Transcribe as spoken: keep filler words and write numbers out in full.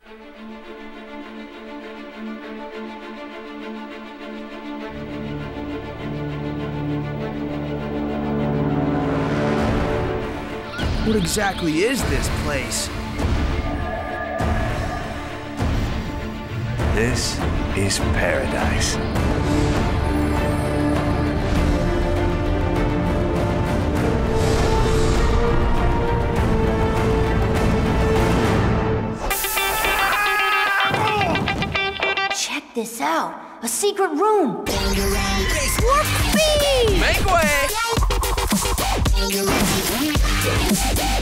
What exactly is this place? This is paradise. Check this out. A secret room. Warp speed! Make way!